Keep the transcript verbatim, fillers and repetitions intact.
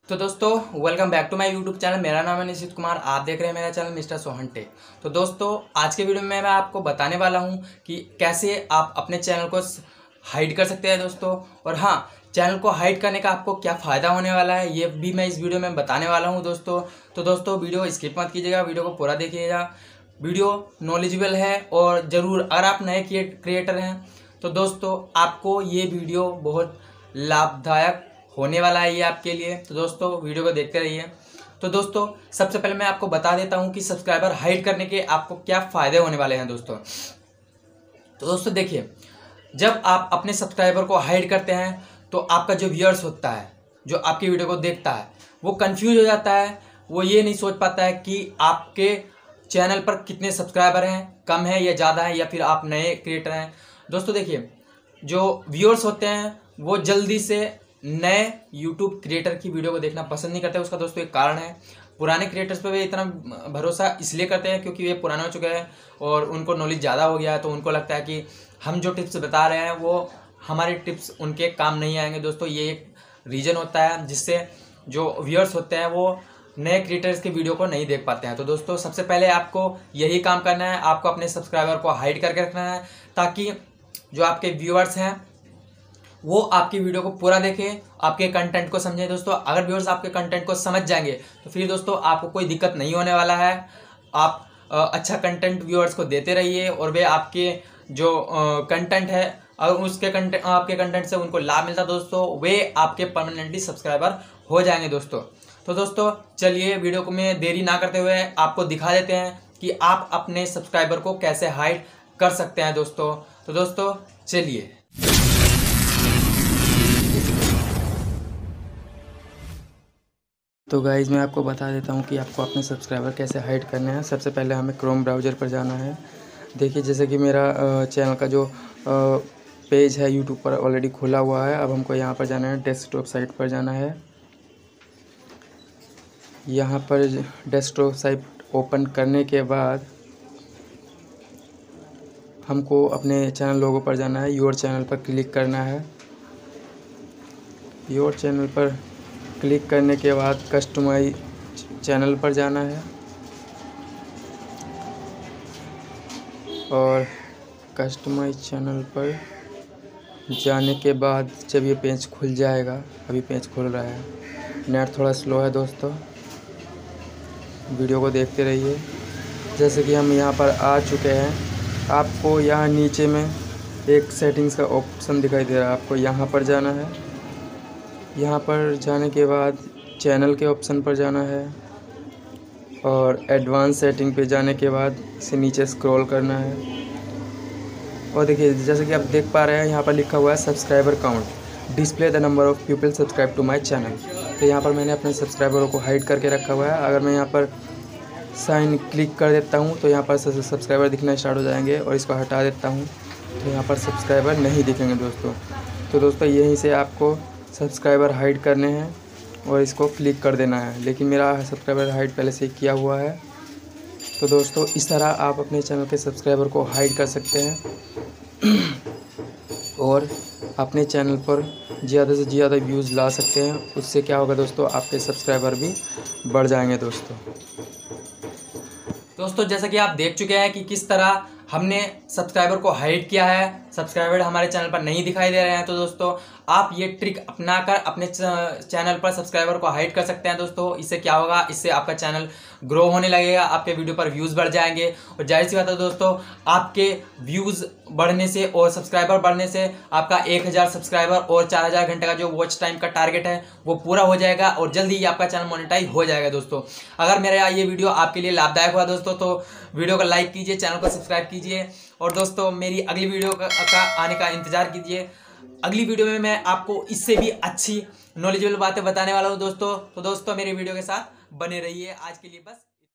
तो दोस्तों welcome back to my YouTube channel. मेरा नाम है निशित कुमार। आप देख रहे हैं मेरा चैनल मिस्टर सोहन टेक। तो दोस्तों आज के वीडियो में मैं आपको बताने वाला हूं कि कैसे आप अपने चैनल को हाइड कर सकते हैं दोस्तों। और हाँ, चैनल को हाइड करने का आपको क्या फ़ायदा होने वाला है ये भी मैं इस वीडियो में बताने वाला हूँ दोस्तों। तो दोस्तों वीडियो स्किप मत कीजिएगा, वीडियो को पूरा देखिएगा। वीडियो नॉलेजेबल है और ज़रूर अगर आप नए क्रिएटर हैं तो दोस्तों आपको ये वीडियो बहुत लाभदायक होने वाला है ये आपके लिए। तो दोस्तों वीडियो को देखते रहिए। तो दोस्तों सबसे पहले मैं आपको बता देता हूं कि सब्सक्राइबर हाइड करने के आपको क्या फ़ायदे होने वाले हैं दोस्तों। तो दोस्तों देखिए, जब आप अपने सब्सक्राइबर को हाइड करते हैं तो आपका जो व्यूअर्स होता है, जो आपकी वीडियो को देखता है, वो कंफ्यूज हो जाता है। वो ये नहीं सोच पाता है कि आपके चैनल पर कितने सब्सक्राइबर हैं, कम है या ज़्यादा है, या फिर आप नए क्रिएटर हैं। दोस्तों देखिए, जो व्यूअर्स होते हैं वो जल्दी से नए यूट्यूब क्रिएटर की वीडियो को देखना पसंद नहीं करते। उसका दोस्तों एक कारण है, पुराने क्रिएटर्स पे वे इतना भरोसा इसलिए करते हैं क्योंकि वे पुराने हो चुके हैं और उनको नॉलेज ज़्यादा हो गया है। तो उनको लगता है कि हम जो टिप्स बता रहे हैं वो हमारे टिप्स उनके काम नहीं आएंगे। दोस्तों ये एक रीज़न होता है जिससे जो व्यूअर्स होते हैं वो नए क्रिएटर्स की वीडियो को नहीं देख पाते हैं। तो दोस्तों सबसे पहले आपको यही काम करना है, आपको अपने सब्सक्राइबर को हाइड करके रखना है ताकि जो आपके व्यूअर्स हैं वो आपकी वीडियो को पूरा देखें, आपके कंटेंट को समझें। दोस्तों अगर व्यूअर्स आपके कंटेंट को समझ जाएंगे तो फिर दोस्तों आपको कोई दिक्कत नहीं होने वाला है। आप आ, अच्छा कंटेंट व्यूअर्स को देते रहिए और वे आपके जो कंटेंट है और उसके कंटेंट आपके कंटेंट से उनको लाभ मिलता है दोस्तों, वे आपके परमानेंटली सब्सक्राइबर हो जाएंगे दोस्तों। तो दोस्तों चलिए वीडियो को में देरी ना करते हुए आपको दिखा देते हैं कि आप अपने सब्सक्राइबर को कैसे हाइड कर सकते हैं दोस्तों। तो दोस्तों चलिए। तो गाइज़ मैं आपको बता देता हूँ कि आपको अपने सब्सक्राइबर कैसे हाइड करने हैं। सबसे पहले हमें क्रोम ब्राउज़र पर जाना है। देखिए जैसे कि मेरा चैनल का जो पेज है यूट्यूब पर ऑलरेडी खुला हुआ है। अब हमको यहाँ पर जाना है, डेस्कटॉप साइट पर जाना है। यहाँ पर डेस्कटॉप साइट ओपन करने के बाद हमको अपने चैनल लोगो पर जाना है। योर चैनल पर क्लिक करना है। योर चैनल पर क्लिक करने के बाद कस्टमाइज चैनल पर जाना है और कस्टमाइज चैनल पर जाने के बाद जब ये पेज खुल जाएगा, अभी पेज खुल रहा है, नेट थोड़ा स्लो है दोस्तों, वीडियो को देखते रहिए। जैसे कि हम यहाँ पर आ चुके हैं, आपको यहाँ नीचे में एक सेटिंग्स का ऑप्शन दिखाई दे रहा है, आपको यहाँ पर जाना है। यहाँ पर जाने के बाद चैनल के ऑप्शन पर जाना है और एडवांस सेटिंग पे जाने के बाद इसे नीचे स्क्रॉल करना है। और देखिए जैसे कि आप देख पा रहे हैं यहाँ पर लिखा हुआ है subscriber count, display the number of people subscribe to my channel. तो यहाँ पर मैंने अपने सब्सक्राइबरों को हाइड करके रखा हुआ है। अगर मैं यहाँ पर साइन क्लिक कर देता हूँ तो यहाँ पर सब्सक्राइबर दिखना स्टार्ट हो जाएंगे और इसको हटा देता हूँ तो यहाँ पर सब्सक्राइबर नहीं दिखेंगे दोस्तों। तो दोस्तों यहीं से आपको सब्सक्राइबर हाइड करने हैं और इसको क्लिक कर देना है, लेकिन मेरा सब्सक्राइबर हाइड पहले से किया हुआ है। तो दोस्तों इस तरह आप अपने चैनल के सब्सक्राइबर को हाइड कर सकते हैं और अपने चैनल पर ज़्यादा से ज़्यादा व्यूज़ ला सकते हैं। उससे क्या होगा दोस्तों, आपके सब्सक्राइबर भी बढ़ जाएंगे दोस्तों। दोस्तों जैसा कि आप देख चुके हैं कि किस तरह हमने सब्सक्राइबर को हाइड किया है, सब्सक्राइबर हमारे चैनल पर नहीं दिखाई दे रहे हैं। तो दोस्तों आप ये ट्रिक अपनाकर अपने चैनल पर सब्सक्राइबर को हाइड कर सकते हैं दोस्तों। इससे क्या होगा, इससे आपका चैनल ग्रो होने लगेगा, आपके वीडियो पर व्यूज़ बढ़ जाएंगे और जाहिर सी बात है दोस्तों, आपके व्यूज़ बढ़ने से और सब्सक्राइबर बढ़ने से आपका एक हज़ार सब्सक्राइबर और चार हज़ार घंटे का जो वॉच टाइम का टारगेट है वो पूरा हो जाएगा और जल्दी ही आपका चैनल मोनेटाइज हो जाएगा दोस्तों। अगर मेरा ये वीडियो आपके लिए लाभदायक हुआ दोस्तों तो वीडियो को लाइक कीजिए, चैनल को सब्सक्राइब कीजिए और दोस्तों मेरी अगली वीडियो का, का आने का इंतज़ार कीजिए। अगली वीडियो में मैं आपको इससे भी अच्छी नॉलेजेबल बातें बताने वाला हूँ दोस्तों। तो दोस्तों मेरी वीडियो के साथ बने रहिए। आज के लिए बस।